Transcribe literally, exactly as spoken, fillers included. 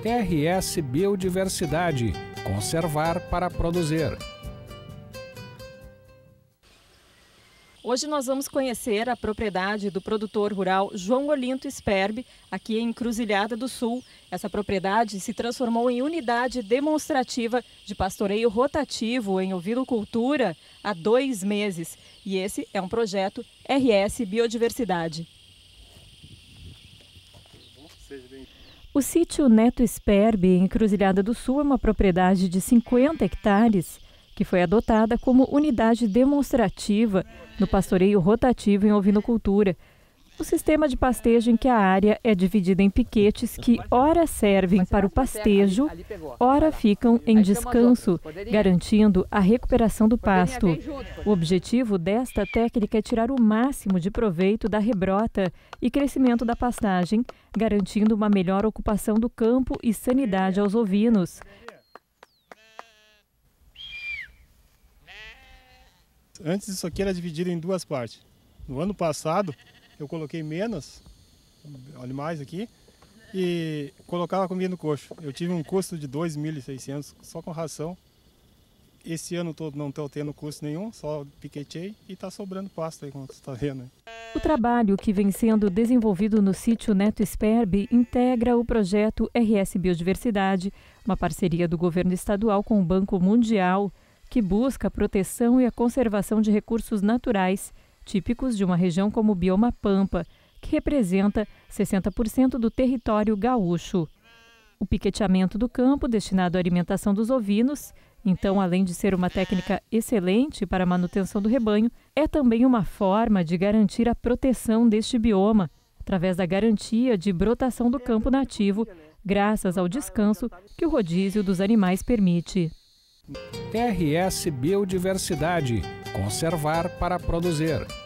R S Biodiversidade, conservar para produzir. Hoje nós vamos conhecer a propriedade do produtor rural João Olinto Sperbi, aqui em Encruzilhada do Sul. Essa propriedade se transformou em unidade demonstrativa de pastoreio rotativo em ovinocultura há dois meses. E esse é um projeto R S Biodiversidade. O sítio Neto Sperbi, em Encruzilhada do Sul, é uma propriedade de cinquenta hectares que foi adotada como unidade demonstrativa no pastoreio rotativo em ovinocultura. O sistema de pastejo em que a área é dividida em piquetes que ora servem para o pastejo, ora ficam em descanso, garantindo a recuperação do pasto. O objetivo desta técnica é tirar o máximo de proveito da rebrota e crescimento da pastagem, garantindo uma melhor ocupação do campo e sanidade aos ovinos. Antes isso aqui era dividido em duas partes. No ano passado eu coloquei menos animais aqui e colocava comida no coxo. Eu tive um custo de dois mil e seiscentos só com ração. Esse ano todo não estou tendo custo nenhum, só piquetei e está sobrando pasto aí, como você está vendo. O trabalho que vem sendo desenvolvido no sítio Neto Sperbi integra o projeto R S Biodiversidade, uma parceria do governo estadual com o Banco Mundial, que busca a proteção e a conservação de recursos naturais típicos de uma região como o bioma Pampa, que representa sessenta por cento do território gaúcho. O piqueteamento do campo, destinado à alimentação dos ovinos, então, além de ser uma técnica excelente para a manutenção do rebanho, é também uma forma de garantir a proteção deste bioma, através da garantia de brotação do campo nativo, graças ao descanso que o rodízio dos animais permite. R S Biodiversidade, conservar para produzir.